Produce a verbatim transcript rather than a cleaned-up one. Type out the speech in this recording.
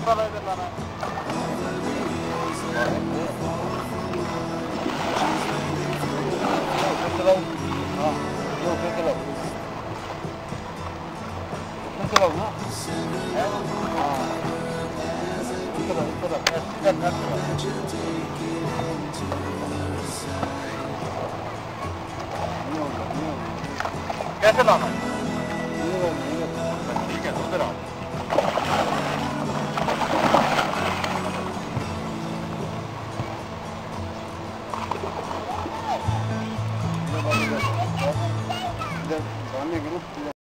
वाला इधर लाना है। चलाओ, हाँ, जो फिर चलाओ, फिर चलाओ ना, हाँ, चलाओ, चलाओ, ऐसे कर, ऐसे कैसे लाना है? ठीक है, उधर आओ। इधर, इधर,